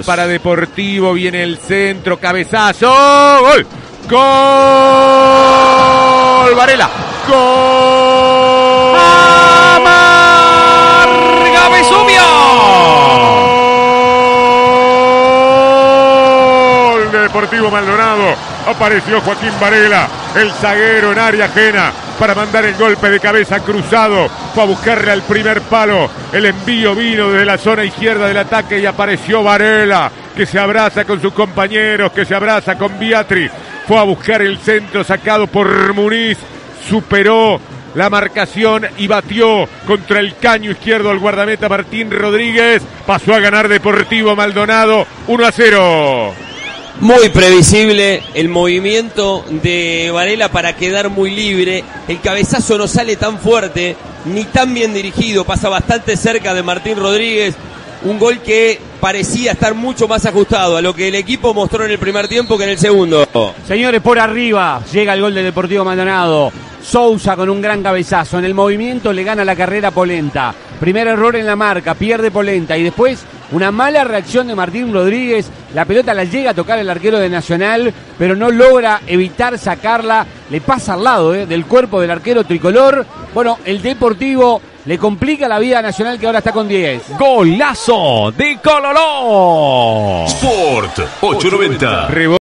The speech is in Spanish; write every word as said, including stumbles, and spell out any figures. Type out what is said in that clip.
para Deportivo, viene el centro, cabezazo, gol, gol, Varela, gol, Amarga Vesubio, gol de Deportivo Maldonado, apareció Joaquín Varela, el zaguero en área ajena, para mandar el golpe de cabeza cruzado, fue a buscarle al primer palo, el envío vino desde la zona izquierda del ataque y apareció Varela, que se abraza con sus compañeros, que se abraza con Biatri, fue a buscar el centro sacado por Muniz, superó la marcación y batió contra el caño izquierdo al guardameta Martín Rodríguez, pasó a ganar Deportivo Maldonado uno a cero. Muy previsible el movimiento de Varela para quedar muy libre. El cabezazo no sale tan fuerte ni tan bien dirigido. Pasa bastante cerca de Martín Rodríguez. Un gol que parecía estar mucho más ajustado a lo que el equipo mostró en el primer tiempo que en el segundo. Señores, por arriba llega el gol de Deportivo Maldonado. Sousa con un gran cabezazo. En el movimiento le gana la carrera Polenta. Primer error en la marca, pierde Polenta. Y después una mala reacción de Martín Rodríguez. La pelota la llega a tocar el arquero de Nacional, pero no logra evitar sacarla. Le pasa al lado eh, del cuerpo del arquero tricolor. Bueno, el Deportivo le complica la vida a Nacional, que ahora está con diez. Golazo de Coloró. Sport ocho noventa.